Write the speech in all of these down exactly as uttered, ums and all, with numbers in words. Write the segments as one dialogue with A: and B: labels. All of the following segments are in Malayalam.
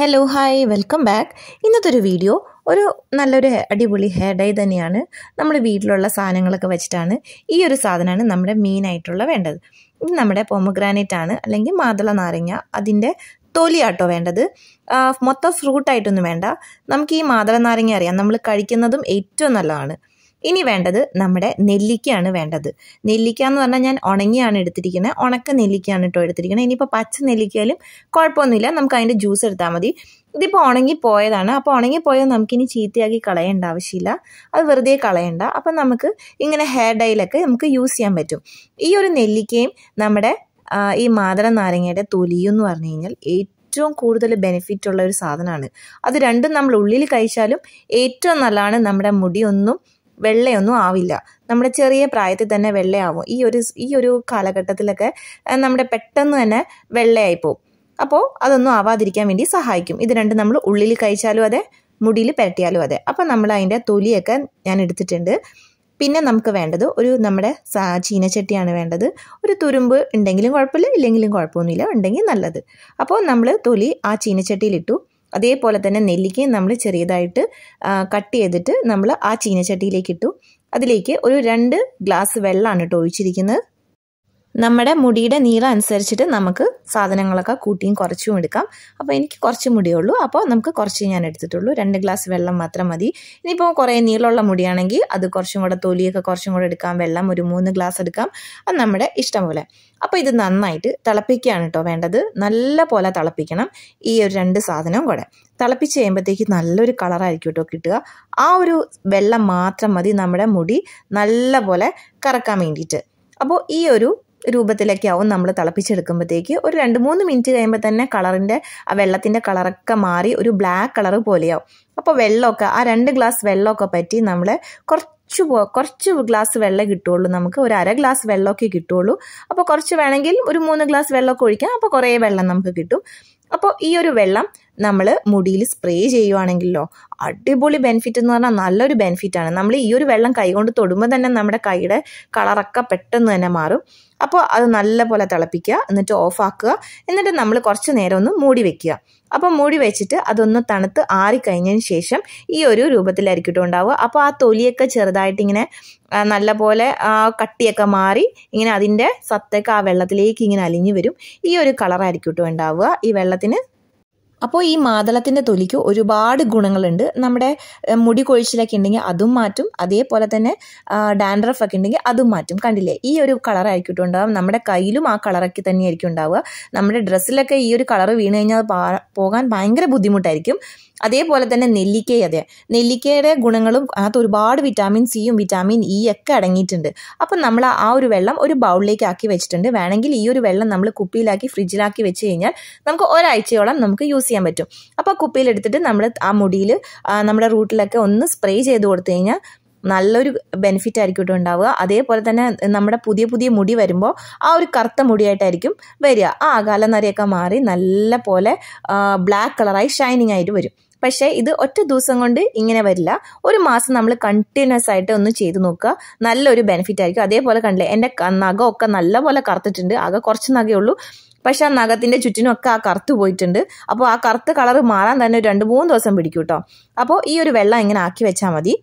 A: Hello hi welcome back. ഇന്നത്തെ ഒരു വീഡിയോ ഒരു നല്ലൊരു അടിപൊളി ഹെയർ ഡൈ തന്നെയാണ്. നമ്മൾ വീട്ടിലുള്ള സാധനങ്ങളൊക്കെ വെച്ചിട്ടാണ് ഈ ഒരു സാധനമാണ് നമ്മുടെ മെയിനായിട്ടുള്ള വേണ്ടത്. ഇത് നമ്മുടെ pomegranate ആണ്, അല്ലെങ്കിൽ മാതള നാരങ്ങ. അതിൻ്റെ തൊലിയാട്ടോ വേണ്ടത്, മൊത്തം ഫ്രൂട്ടായിട്ടൊന്നും വേണ്ട. നമുക്ക് ഈ മാതള നാരങ്ങ അറിയാം, നമ്മൾ കഴിക്കുന്നതും ഏറ്റവും നല്ലതാണ്. ഇനി വേണ്ടത് നമ്മുടെ നെല്ലിക്കയാണ് വേണ്ടത്. നെല്ലിക്ക എന്ന് പറഞ്ഞാൽ ഞാൻ ഉണങ്ങിയാണ് എടുത്തിരിക്കുന്നത്, ഉണക്ക നെല്ലിക്കയാണ് കേട്ടോ എടുത്തിരിക്കുന്നത്. ഇനിയിപ്പോൾ പച്ച നെല്ലിക്കയിലും കുഴപ്പമൊന്നുമില്ല, നമുക്ക് അതിൻ്റെ ജ്യൂസ് എടുത്താൽ മതി. ഇതിപ്പോൾ ഉണങ്ങിപ്പോയതാണ്, അപ്പോൾ ഉണങ്ങിപ്പോയത് നമുക്കിനി ചീത്തയാക്കി കളയേണ്ട ആവശ്യമില്ല, അത് വെറുതെ കളയണ്ട. അപ്പം നമുക്ക് ഇങ്ങനെ ഹെയർ ഡൈയിലൊക്കെ നമുക്ക് യൂസ് ചെയ്യാൻ പറ്റും. ഈ ഒരു നെല്ലിക്കയും നമ്മുടെ ഈ മാതള നാരങ്ങയുടെ തൊലിയും എന്ന് പറഞ്ഞു കഴിഞ്ഞാൽ ഏറ്റവും കൂടുതൽ ബെനിഫിറ്റ് ഉള്ള ഒരു സാധനമാണ്. അത് രണ്ടും നമ്മൾ ഉള്ളിൽ കഴിച്ചാലും ഏറ്റവും നല്ലതാണ്. നമ്മുടെ മുടിയൊന്നും വെള്ളയൊന്നും ആവില്ല, നമ്മുടെ ചെറിയ പ്രായത്തിൽ തന്നെ വെള്ളയാവും. ഈ ഒരു ഈ ഒരു കാലഘട്ടത്തിലൊക്കെ നമ്മുടെ പെട്ടെന്ന് തന്നെ വെള്ളയായി പോകും. അപ്പോൾ അതൊന്നും ആവാതിരിക്കാൻ വേണ്ടി സഹായിക്കും. ഇത് രണ്ടും നമ്മൾ ഉള്ളിൽ കഴിച്ചാലും അതെ, മുടിയിൽ പുരട്ടിയാലും അതെ. അപ്പം നമ്മൾ അതിൻ്റെ തൊലിയൊക്കെ ഞാൻ എടുത്തിട്ടുണ്ട്. പിന്നെ നമുക്ക് വേണ്ടത് ഒരു നമ്മുടെ ചീനച്ചട്ടിയാണ് വേണ്ടത്. ഒരു തുരുമ്പ് ഉണ്ടെങ്കിലും കുഴപ്പമില്ല, ഇല്ലെങ്കിലും കുഴപ്പമൊന്നുമില്ല, ഉണ്ടെങ്കിൽ നല്ലത്. അപ്പോൾ നമ്മൾ തൊലി ആ ചീനച്ചട്ടിയിലിട്ടു. അതേപോലെ തന്നെ നെല്ലിക്കയും നമ്മൾ ചെറിയതായിട്ട് കട്ട് ചെയ്തിട്ട് നമ്മൾ ആ ചീനച്ചട്ടിയിലേക്ക് ഇട്ടു. അതിലേക്ക് ഒരു രണ്ട് ഗ്ലാസ് വെള്ളമാണ് കേട്ടോ ഒഴിച്ചിരിക്കുന്നത്. നമ്മുടെ മുടിയുടെ നീളം അനുസരിച്ചിട്ട് നമുക്ക് സാധനങ്ങളൊക്കെ കൂട്ടിയും കുറച്ചും എടുക്കാം. അപ്പോൾ എനിക്ക് കുറച്ച് മുടിയേ ഉള്ളൂ, അപ്പോൾ നമുക്ക് കുറച്ച് ഞാൻ എടുത്തിട്ടുള്ളൂ. രണ്ട് ഗ്ലാസ് വെള്ളം മാത്രം മതി. ഇനിയിപ്പോൾ കുറേ നീളമുള്ള മുടിയാണെങ്കിൽ അത് കുറച്ചും കൂടെ തൊലിയൊക്കെ കുറച്ചും കൂടെ എടുക്കാം. വെള്ളം ഒരു മൂന്ന് ഗ്ലാസ് എടുക്കാം, അത് നമ്മുടെ ഇഷ്ടം പോലെ. അപ്പോൾ ഇത് നന്നായിട്ട് തിളപ്പിക്കുകയാണ് കേട്ടോ വേണ്ടത്. നല്ല പോലെ തിളപ്പിക്കണം ഈ ഒരു രണ്ട് സാധനവും കൂടെ. തിളപ്പിച്ച് കഴിയുമ്പോഴത്തേക്ക് നല്ലൊരു കളറായിരിക്കും കേട്ടോ കിട്ടുക. ആ ഒരു വെള്ളം മാത്രം മതി നമ്മുടെ മുടി നല്ല പോലെ കറക്കാൻ വേണ്ടിയിട്ട്. അപ്പോൾ ഈ ഒരു രൂപത്തിലൊക്കെ ആവും നമ്മൾ തിളപ്പിച്ചെടുക്കുമ്പോഴത്തേക്ക്. ഒരു രണ്ട് മൂന്ന് മിനിറ്റ് കഴിയുമ്പോൾ തന്നെ കളറിൻ്റെ ആ വെള്ളത്തിൻ്റെ കളറൊക്കെ മാറി ഒരു ബ്ലാക്ക് കളർ പോലെയാവും. അപ്പോൾ വെള്ളമൊക്കെ ആ രണ്ട് ഗ്ലാസ് വെള്ളമൊക്കെ പറ്റി നമ്മൾ കുറച്ച് പോ കുറച്ച് ഗ്ലാസ് വെള്ളം കിട്ടുള്ളൂ, നമുക്ക് ഒരു അര ഗ്ലാസ് വെള്ളമൊക്കെ കിട്ടുള്ളൂ. അപ്പോൾ കുറച്ച് വേണമെങ്കിൽ ഒരു മൂന്ന് ഗ്ലാസ് വെള്ളമൊക്കെ ഒഴിക്കാം, അപ്പോൾ കുറേ വെള്ളം നമുക്ക് കിട്ടും. അപ്പോൾ ഈ ഒരു വെള്ളം നമ്മൾ മുടിയിൽ സ്പ്രേ ചെയ്യുവാണെങ്കിലോ അടിപൊളി ബെനിഫിറ്റ് എന്ന് പറഞ്ഞാൽ നല്ലൊരു ബെനിഫിറ്റാണ്. നമ്മൾ ഈ ഒരു വെള്ളം കൈകൊണ്ട് തൊടുമ്പോൾ തന്നെ നമ്മുടെ കൈയുടെ കളറൊക്കെ പെട്ടെന്ന് തന്നെ മാറും. അപ്പോൾ അത് നല്ലപോലെ തിളപ്പിക്കുക, എന്നിട്ട് ഓഫാക്കുക. എന്നിട്ട് നമ്മൾ കുറച്ച് നേരം ഒന്ന് മൂടി വെക്കുക. അപ്പോൾ മൂടി വെച്ചിട്ട് അതൊന്ന് തണുത്ത് ആറിക്കഴിഞ്ഞതിന് ശേഷം ഈ ഒരു രൂപത്തിലായിരിക്കും ഉണ്ടാവുക. അപ്പോൾ ആ തൊലിയൊക്കെ ചെറുതായിട്ടിങ്ങനെ നല്ല പോലെ കട്ടിയൊക്കെ മാറി ഇങ്ങനെ അതിൻ്റെ സത്തൊക്കെ ആ വെള്ളത്തിലേക്ക് ഇങ്ങനെ അലിഞ്ഞു വരും. ഈ ഒരു കളറായിരിക്കും കേട്ടോ ഉണ്ടാവുക ഈ വെള്ളത്തിന്. അപ്പോൾ ഈ മാതളത്തിൻ്റെ തൊലിക്ക് ഒരുപാട് ഗുണങ്ങളുണ്ട്. നമ്മുടെ മുടി കൊഴിച്ചിലൊക്കെ ഉണ്ടെങ്കിൽ അതും മാറ്റും, അതേപോലെ തന്നെ ഡാൻഡ്രഫ് ഒക്കെ ഉണ്ടെങ്കിൽ അതും മാറ്റും. കണ്ടില്ലേ, ഈ ഒരു കളറായിരിക്കും ഉണ്ടാവുക. നമ്മുടെ കയ്യിലും ആ കളറൊക്കെ തന്നെയായിരിക്കും ഉണ്ടാവുക. നമ്മുടെ ഡ്രസ്സിലൊക്കെ ഈ ഒരു കളറ് വീണ് കഴിഞ്ഞാൽ പോകാൻ ഭയങ്കര ബുദ്ധിമുട്ടായിരിക്കും. അതേപോലെ തന്നെ നെല്ലിക്കയും അതെ, നെല്ലിക്കയുടെ ഗുണങ്ങളും അതിനകത്ത് ഒരുപാട് വിറ്റാമിൻ സിയും വിറ്റാമിൻ ഇ ഒക്കെ അടങ്ങിയിട്ടുണ്ട്. അപ്പം നമ്മൾ ആ ഒരു വെള്ളം ഒരു ബൗളിലേക്ക് ആക്കി വെച്ചിട്ടുണ്ട്. വേണമെങ്കിൽ ഈ ഒരു വെള്ളം നമ്മൾ കുപ്പിയിലാക്കി ഫ്രിഡ്ജിലാക്കി വെച്ച് കഴിഞ്ഞാൽ നമുക്ക് ഒരാഴ്ചയോളം നമുക്ക് യൂസ് ചെയ്യാൻ പറ്റും. അപ്പോൾ കുപ്പിയിലെടുത്തിട്ട് നമ്മൾ ആ മുടിയിൽ നമ്മുടെ റൂട്ടിലൊക്കെ ഒന്ന് സ്പ്രേ ചെയ്ത് കൊടുത്തു കഴിഞ്ഞാൽ നല്ലൊരു ബെനിഫിറ്റ് ആയിരിക്കും കേട്ടോ ഉണ്ടാവുക. അതേപോലെ തന്നെ നമ്മുടെ പുതിയ പുതിയ മുടി വരുമ്പോൾ ആ ഒരു കറുത്ത മുടിയായിട്ടായിരിക്കും വരിക. ആ അകാലനരയൊക്കെ മാറി നല്ല പോലെ ബ്ലാക്ക് കളറായി ഷൈനിങ് ആയിട്ട് വരും. പക്ഷേ ഇത് ഒറ്റ ദിവസം കൊണ്ട് ഇങ്ങനെ വരില്ല. ഒരു മാസം നമ്മൾ കണ്ടിന്യൂസ് ആയിട്ട് ഒന്ന് ചെയ്ത് നോക്കുക, നല്ലൊരു ബെനിഫിറ്റ് ആയിരിക്കും. അതേപോലെ കണ്ടില്ലേ, എൻ്റെ നഖമൊക്കെ നല്ലപോലെ കറുത്തിട്ടുണ്ട്. ആകെ കുറച്ച് നഖമേ ഉള്ളൂ, പക്ഷെ ആ നഖത്തിൻ്റെ ചുറ്റിനുമൊക്കെ ആ കറുത്ത് പോയിട്ടുണ്ട്. അപ്പോൾ ആ കറുത്ത കളർ മാറാൻ തന്നെ ഒരു രണ്ട് മൂന്ന് ദിവസം പിടിക്കും കേട്ടോ. അപ്പോൾ ഈ ഒരു വെള്ളം ഇങ്ങനെ ആക്കി വെച്ചാൽ മതി.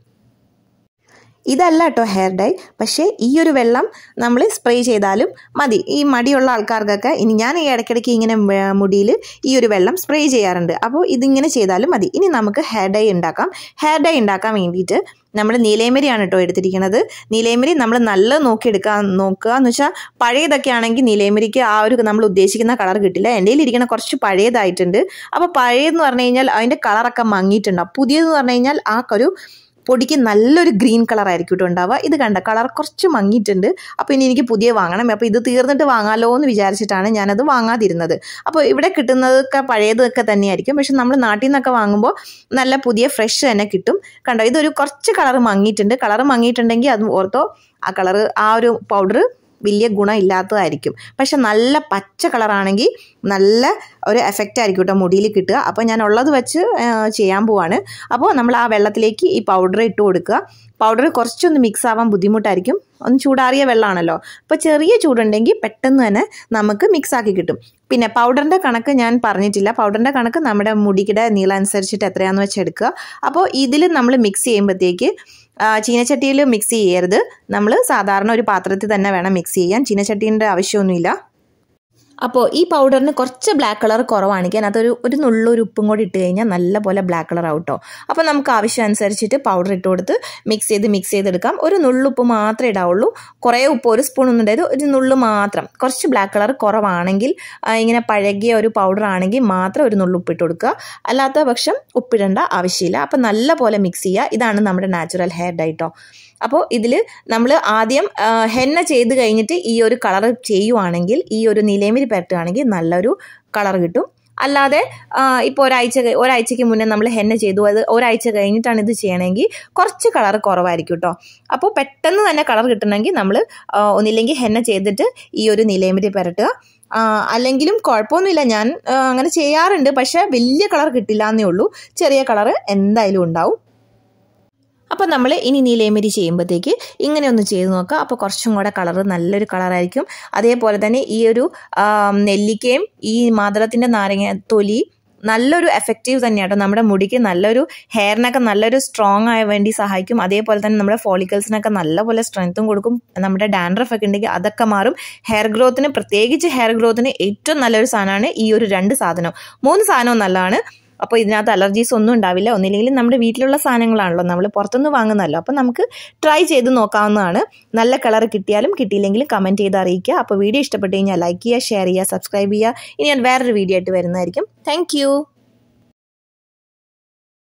A: ഇതല്ല കേട്ടോ ഹെയർ ഡൈ, പക്ഷേ ഈ ഒരു വെള്ളം നമ്മൾ സ്പ്രേ ചെയ്താലും മതി. ഈ മടിയുള്ള ആൾക്കാർക്കൊക്കെ ഇനി ഞാൻ ഈ ഇടയ്ക്കിടയ്ക്ക് ഇങ്ങനെ മുടിയിൽ ഈ ഒരു വെള്ളം സ്പ്രേ ചെയ്യാറുണ്ട്. അപ്പോൾ ഇതിങ്ങനെ ചെയ്താലും മതി. ഇനി നമുക്ക് ഹെയർ ഡൈ ഉണ്ടാക്കാം. ഹെയർ ഡൈ ഉണ്ടാക്കാൻ വേണ്ടിയിട്ട് നമ്മൾ നീലയമരിയാണ് കേട്ടോ എടുത്തിരിക്കുന്നത്. നീലയമരി നമ്മൾ നല്ല നോക്കിയെടുക്കാൻ നോക്കുക എന്ന് വെച്ചാൽ പഴയതൊക്കെ ആണെങ്കിൽ നീലയമരിക്ക് ആ ഒരു നമ്മൾ ഉദ്ദേശിക്കുന്ന കളർ കിട്ടില്ല. എൻ്റെ കയ്യിലിരിക്കുന്ന കുറച്ച് പഴയതായിട്ടുണ്ട്. അപ്പോൾ പഴയതെന്ന് പറഞ്ഞു കഴിഞ്ഞാൽ അതിൻ്റെ കളറൊക്കെ മങ്ങിയിട്ടുണ്ടാവും. പുതിയതെന്ന് പറഞ്ഞു കഴിഞ്ഞാൽ ആ ഒരു പൊടിക്ക് നല്ലൊരു ഗ്രീൻ കളർ ആയിരിക്കും കേട്ടോ ഉണ്ടാവുക. ഇത് കണ്ട കളർ കുറച്ച് മങ്ങിയിട്ടുണ്ട്. അപ്പോൾ ഇനി എനിക്ക് പുതിയ വാങ്ങണം. അപ്പോൾ ഇത് തീർന്നിട്ട് വാങ്ങാമല്ലോ എന്ന് വിചാരിച്ചിട്ടാണ് ഞാനത് വാങ്ങാതിരുന്നത്. അപ്പോൾ ഇവിടെ കിട്ടുന്നതൊക്കെ പഴയതൊക്കെ തന്നെയായിരിക്കും, പക്ഷെ നമ്മൾ നാട്ടിൽ നിന്നൊക്കെ വാങ്ങുമ്പോൾ നല്ല പുതിയ ഫ്രഷ് തന്നെ കിട്ടും. കണ്ടോ, ഇതൊരു കുറച്ച് കളർ മങ്ങിയിട്ടുണ്ട്. കളർ മങ്ങിയിട്ടുണ്ടെങ്കിൽ അത് ഓർത്തോ, ആ കളർ ആ ഒരു പൗഡർ വലിയ ഗുണം ഇല്ലാത്തതായിരിക്കും. പക്ഷെ നല്ല പച്ച കളറാണെങ്കിൽ നല്ല ഒരു എഫക്റ്റ് ആയിരിക്കും കേട്ടോ മുടിയിൽ കിട്ടുക. അപ്പോൾ ഞാൻ ഉള്ളത് വെച്ച് ചെയ്യാൻ പോവാണ്. അപ്പോൾ നമ്മൾ ആ വെള്ളത്തിലേക്ക് ഈ പൗഡർ ഇട്ട് കൊടുക്കുക. പൗഡർ കുറച്ചൊന്ന് മിക്സ് ആവാൻ ബുദ്ധിമുട്ടായിരിക്കും, ഒന്ന് ചൂടാറിയ വെള്ളമാണല്ലോ. അപ്പോൾ ചെറിയ ചൂടുണ്ടെങ്കിൽ പെട്ടെന്ന് തന്നെ നമുക്ക് മിക്സാക്കി കിട്ടും. പിന്നെ പൗഡറിൻ്റെ കണക്ക് ഞാൻ പറഞ്ഞിട്ടില്ല. പൗഡറിൻ്റെ കണക്ക് നമ്മുടെ മുടിയുടെ നീളം അനുസരിച്ചിട്ട് എത്രയാണെന്ന് വെച്ചെടുക്കുക. അപ്പോൾ ഇതിൽ നമ്മൾ മിക്സ് ചെയ്യുമ്പോഴത്തേക്ക് ചീനച്ചട്ടിയിൽ മിക്സ് ചെയ്യരുത്. നമ്മൾ സാധാരണ ഒരു പാത്രത്തിൽ തന്നെ വേണം മിക്സ് ചെയ്യാൻ. ചീനച്ചട്ടീൻ്റെ ആവശ്യമൊന്നുമില്ല. അപ്പോൾ ഈ പൗഡറിന് കുറച്ച് ബ്ലാക്ക് കളർ കുറവാണെങ്കിൽ അതിനകത്തൊരു ഒരു നുള്ളൊരു ഉപ്പും കൂടി ഇട്ട് കഴിഞ്ഞാൽ നല്ല പോലെ ബ്ലാക്ക് കളർ ആവും കേട്ടോ. അപ്പോൾ നമുക്ക് ആവശ്യം അനുസരിച്ചിട്ട് പൗഡർ ഇട്ട് കൊടുത്ത് മിക്സ് ചെയ്ത് മിക്സ് ചെയ്തെടുക്കാം. ഒരു നുള്ളുപ്പ് മാത്രമേ ഇടാവുള്ളൂ. കുറേ ഉപ്പ്, ഒരു സ്പൂൺ ഒന്നും ഉണ്ടായത്, ഒരു നുള്ളു മാത്രം. കുറച്ച് ബ്ലാക്ക് കളർ കുറവാണെങ്കിൽ, ഇങ്ങനെ പഴകിയ ഒരു പൗഡർ ആണെങ്കിൽ മാത്രം ഒരു നുള്ളുപ്പ് ഇട്ട് കൊടുക്കുക. അല്ലാത്ത പക്ഷം ഉപ്പിടേണ്ട ആവശ്യമില്ല. അപ്പോൾ നല്ല പോലെ മിക്സ് ചെയ്യുക. ഇതാണ് നമ്മുടെ നാച്ചുറൽ ഹെയർ ഡൈ കേട്ടോ. അപ്പോൾ ഇതിൽ നമ്മൾ ആദ്യം ഹെന്ന ചെയ്ത് കഴിഞ്ഞിട്ട് ഈ ഒരു കളർ ചെയ്യുവാണെങ്കിൽ, ഈ ഒരു നീലയമരി പരട്ടുകയാണെങ്കിൽ നല്ലൊരു കളർ കിട്ടും. അല്ലാതെ ഇപ്പോൾ ഒരാഴ്ച ഒരാഴ്ചയ്ക്ക് മുന്നേ നമ്മൾ ഹെന്ന ചെയ്തു, അത് ഒരാഴ്ച കഴിഞ്ഞിട്ടാണ് ഇത് ചെയ്യണമെങ്കിൽ കുറച്ച് കളർ കുറവായിരിക്കും കേട്ടോ. അപ്പോൾ പെട്ടെന്ന് തന്നെ കളർ കിട്ടണമെങ്കിൽ നമ്മൾ ഒന്നില്ലെങ്കിൽ ഹെന്ന ചെയ്തിട്ട് ഈ ഒരു നീലയമരി പരട്ടുക. അല്ലെങ്കിലും കുഴപ്പമൊന്നുമില്ല, ഞാൻ അങ്ങനെ ചെയ്യാറുണ്ട്. പക്ഷേ വലിയ കളർ കിട്ടില്ല എന്നേ ഉള്ളൂ, ചെറിയ കളർ എന്തായാലും ഉണ്ടാവും. അപ്പോൾ നമ്മൾ ഇനി നീലയമരി ചെയ്യുമ്പോഴത്തേക്ക് ഇങ്ങനെ ഒന്ന് ചെയ്ത് നോക്കുക. അപ്പോൾ കുറച്ചും കൂടെ കളർ നല്ലൊരു കളറായിരിക്കും. അതേപോലെ തന്നെ ഈ ഒരു നെല്ലിക്കയും ഈ മാതളത്തിൻ്റെ നാരങ്ങ തൊലി നല്ലൊരു എഫക്റ്റീവ് തന്നെയാട്ടോ. നമ്മുടെ മുടിക്ക് നല്ലൊരു ഹെയറിനൊക്കെ നല്ലൊരു സ്ട്രോങ് ആയ വേണ്ടി സഹായിക്കും. അതേപോലെ തന്നെ നമ്മുടെ ഫോളിക്കിൾസിനൊക്കെ നല്ലപോലെ സ്ട്രെങ്ത്തും കൊടുക്കും. നമ്മുടെ ഡാൻഡ്രഫ് ഒക്കെ ഉണ്ടെങ്കിൽ അതൊക്കെ മാറും. ഹെയർ ഗ്രോത്തിന്, പ്രത്യേകിച്ച് ഹെയർ ഗ്രോത്തിന് ഏറ്റവും നല്ലൊരു സാധനമാണ് ഈ ഒരു രണ്ട് സാധനം. മൂന്ന് സാധനവും നല്ലതാണ്. അപ്പോൾ ഇതിനകത്ത് അലർജീസ് ഒന്നും ഉണ്ടാവില്ല. ഒന്നില്ലെങ്കിലും നമ്മുടെ വീട്ടിലുള്ള സാധനങ്ങളാണല്ലോ, നമ്മൾ പുറത്തുനിന്ന് വാങ്ങുന്നതല്ലോ. അപ്പോൾ നമുക്ക് ട്രൈ ചെയ്ത് നോക്കാവുന്നതാണ്. നല്ല കളർ കിട്ടിയാലും കിട്ടിയില്ലെങ്കിലും കമൻറ്റ് ചെയ്ത് അറിയിക്കുക. അപ്പോൾ വീഡിയോ ഇഷ്ടപ്പെട്ട് കഴിഞ്ഞാൽ ലൈക്ക് ചെയ്യുക, ഷെയർ ചെയ്യുക, സബ്സ്ക്രൈബ് ചെയ്യുക. ഇനി ഞാൻ വേറൊരു വീഡിയോ ആയിട്ട് വരുന്നതായിരിക്കും. താങ്ക്